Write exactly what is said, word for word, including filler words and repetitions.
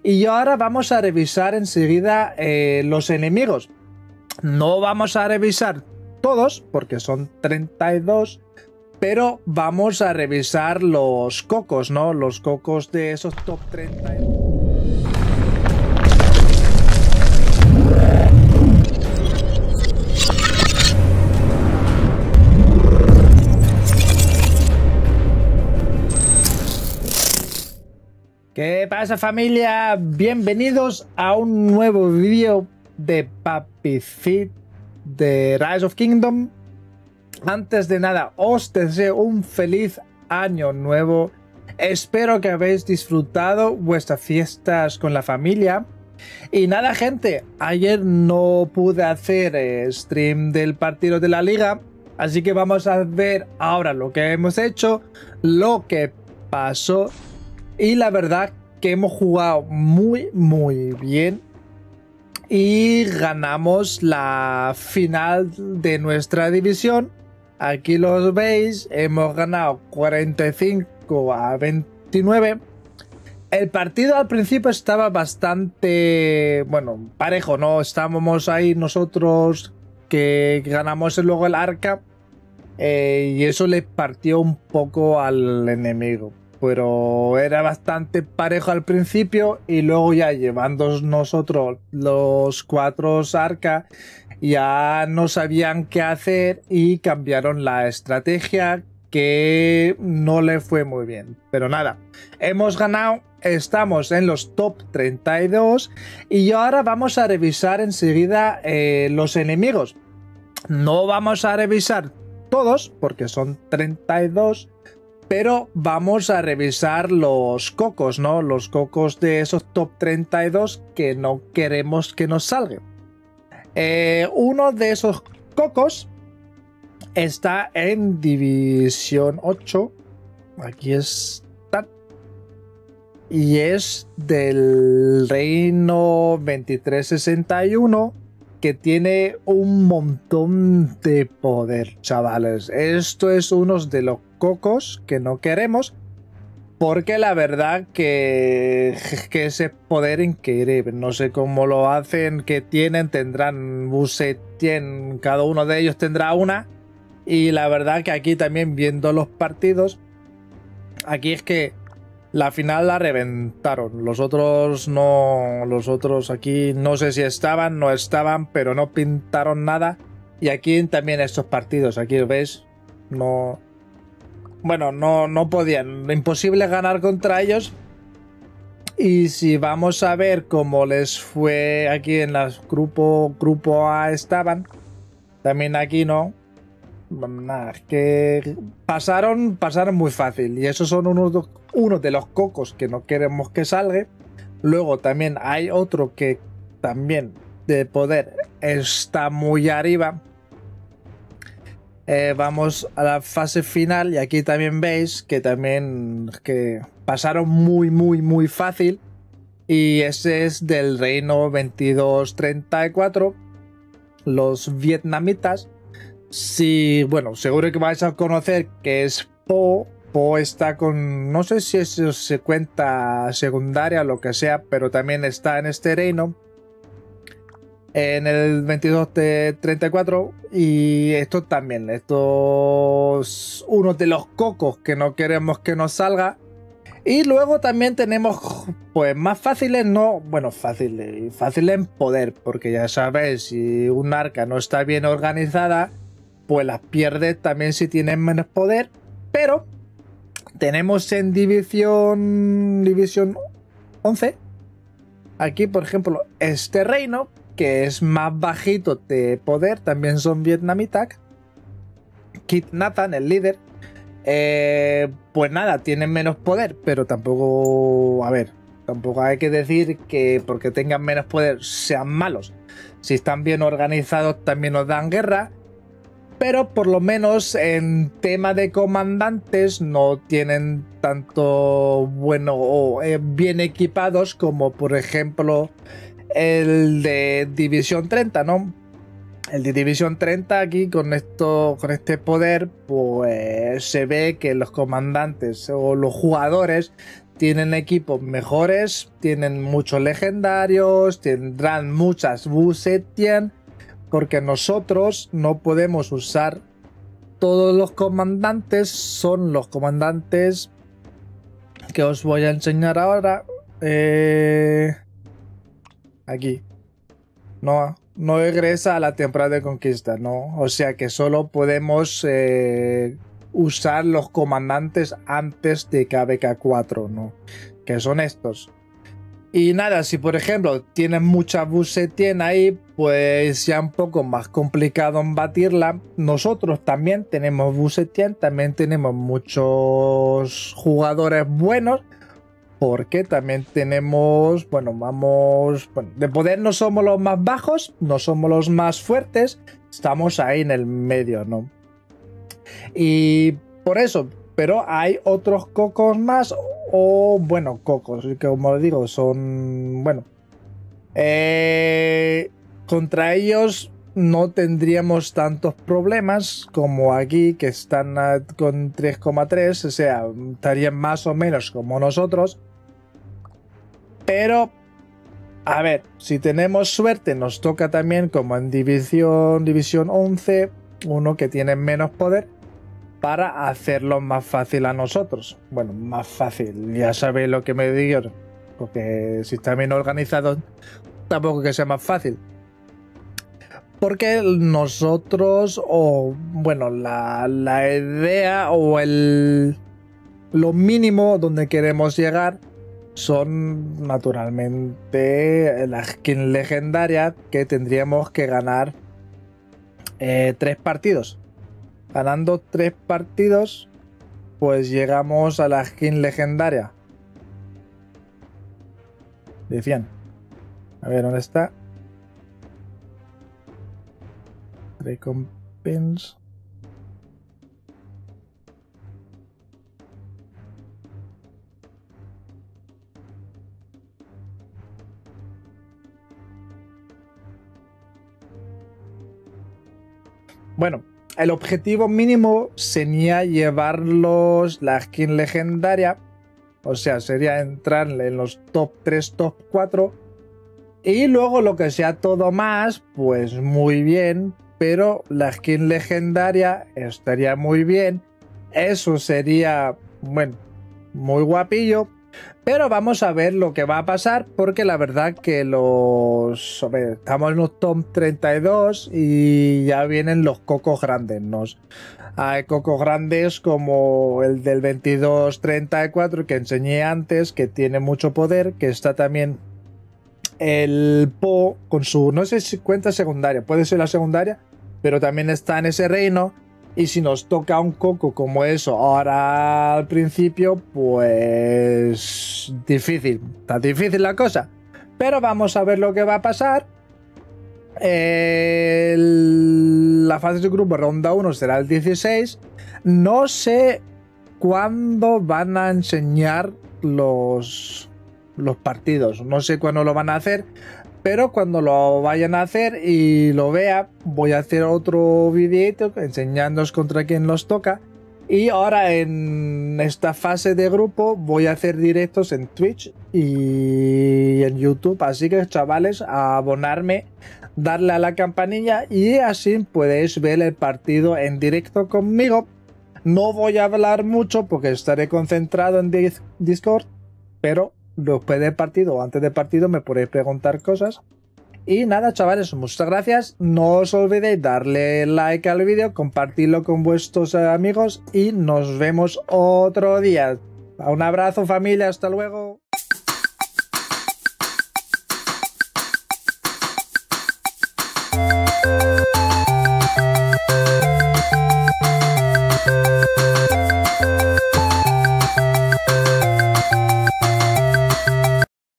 Y ahora vamos a revisar enseguida eh, los enemigos. No vamos a revisar todos, porque son treinta y dos, pero vamos a revisar los cocos, ¿no? Los cocos de esos top treinta. ¿Qué pasa, familia? Bienvenidos a un nuevo vídeo de PuppyFeed de Rise of Kingdom. Antes de nada, os deseo un feliz año nuevo. Espero que habéis disfrutado vuestras fiestas con la familia. Y nada, gente, ayer no pude hacer eh, stream del partido de la liga, así que vamos a ver ahora lo que hemos hecho, lo que pasó. Y la verdad que hemos jugado muy muy bien y ganamos la final de nuestra división. Aquí los veis, hemos ganado cuarenta y cinco a veintinueve. El partido al principio estaba bastante, bueno, parejo, ¿no? Estábamos ahí nosotros que ganamos luego el arca eh, y eso le partió un poco al enemigo. Pero era bastante parejo al principio y luego ya llevando nosotros los cuatro arca ya no sabían qué hacer y cambiaron la estrategia, que no le fue muy bien. Pero nada, hemos ganado, estamos en los top treinta y dos y ahora vamos a revisar enseguida eh, los enemigos. No vamos a revisar todos porque son treinta y dos, pero vamos a revisar los cocos, ¿no? Los cocos de esos top treinta y dos que no queremos que nos salgan. Eh, uno de esos cocos está en división ocho. Aquí está. Y es del reino veintitrés sesenta y uno, que tiene un montón de poder, chavales. Esto es uno de los cocos que no queremos, porque la verdad que, que ese poder increíble, no sé cómo lo hacen, que tienen, tendrán buset, tienen, cada uno de ellos tendrá una, y la verdad que aquí también viendo los partidos, aquí es que la final la reventaron, los otros no, los otros aquí no sé si estaban, no estaban, pero no pintaron nada, y aquí también estos partidos, aquí veis, no... Bueno, no, no podían, imposible ganar contra ellos. Y si vamos a ver cómo les fue aquí en las grupo, grupo A estaban, también aquí no. Nada, que pasaron, pasaron muy fácil. Y esos son unos, unos de los cocos que no queremos que salga. Luego también hay otro que también de poder está muy arriba. Eh, vamos a la fase final y aquí también veis que también que pasaron muy muy muy fácil, y ese es del reino veintidós treinta y cuatro, los vietnamitas. Si, bueno, seguro que vais a conocer que es Po. Po está con, no sé si eso se cuenta secundaria o lo que sea, pero también está en este reino, en el veintidós treinta y cuatro, y esto también, esto es uno de los cocos que no queremos que nos salga. Y luego también tenemos, pues más fáciles, no, bueno, fáciles, fáciles en poder, porque ya sabéis, si un arca no está bien organizada, pues las pierdes también si tienen menos poder. Pero tenemos en división, división once, aquí por ejemplo, este reino, que es más bajito de poder, también son vietnamitas. Kit Nathan, el líder, eh, pues nada, tienen menos poder, pero tampoco, a ver, tampoco hay que decir que porque tengan menos poder sean malos. Si están bien organizados también nos dan guerra, pero por lo menos en tema de comandantes no tienen tanto bueno o eh, bien equipados como por ejemplo el de división treinta, ¿no? El de división treinta aquí con esto, con este poder, pues se ve que los comandantes o los jugadores tienen equipos mejores, tienen muchos legendarios, tendrán muchas Bucetian, porque nosotros no podemos usar todos los comandantes, son los comandantes que os voy a enseñar ahora. Eh, aquí. No, no regresa a la temporada de conquista, no. O sea que solo podemos eh, usar los comandantes antes de K B K cuatro, ¿no? Que son estos. Y nada, si por ejemplo tienes mucha Bucetian ahí, pues ya un poco más complicado en batirla. Nosotros también tenemos Bucetian, también tenemos muchos jugadores buenos, porque también tenemos, bueno, vamos, bueno, de poder no somos los más bajos, no somos los más fuertes, estamos ahí en el medio, ¿no? Y por eso, pero hay otros cocos más, o bueno, cocos, que como digo, son, bueno, eh, contra ellos no tendríamos tantos problemas como aquí, que están a, con tres coma tres, o sea, estarían más o menos como nosotros. Pero, a ver, si tenemos suerte, nos toca también, como en División, División once, uno que tiene menos poder, para hacerlo más fácil a nosotros. Bueno, más fácil, ya sabéis lo que me digo, porque si está bien organizado, tampoco que sea más fácil. Porque nosotros, o bueno, la, la idea o el lo mínimo donde queremos llegar son naturalmente la skin legendaria, que tendríamos que ganar eh, tres partidos. Ganando tres partidos, pues llegamos a la skin legendaria. Decían. A ver, ¿dónde está? Recompensa. Bueno, el objetivo mínimo sería llevarlos la skin legendaria. O sea, sería entrar en los top tres, top cuatro. Y luego lo que sea todo más, pues muy bien. Pero la skin legendaria estaría muy bien. Eso sería, bueno, muy guapillo. Pero vamos a ver lo que va a pasar, porque la verdad que los... A ver, estamos en los top treinta y dos y ya vienen los cocos grandes, ¿no? Hay cocos grandes como el del veintidós treinta y cuatro que enseñé antes, que tiene mucho poder, que está también el Po con su... no sé si cuenta secundaria, puede ser la secundaria, pero también está en ese reino. Y si nos toca un coco como eso ahora al principio, pues difícil, está difícil la cosa. Pero vamos a ver lo que va a pasar. Eh, la fase de grupo ronda uno será el dieciséis. No sé cuándo van a enseñar los, los partidos, no sé cuándo lo van a hacer. Pero cuando lo vayan a hacer y lo vea, voy a hacer otro videito enseñándoos contra quién los toca. Y ahora en esta fase de grupo voy a hacer directos en Twitch y en YouTube. Así que, chavales, a abonarme, darle a la campanilla y así podéis ver el partido en directo conmigo. No voy a hablar mucho porque estaré concentrado en Discord, pero después del partido o antes del partido me podéis preguntar cosas. Y nada, chavales, muchas gracias. No os olvidéis darle like al vídeo, compartirlo con vuestros amigos y nos vemos otro día. Un abrazo, familia, hasta luego.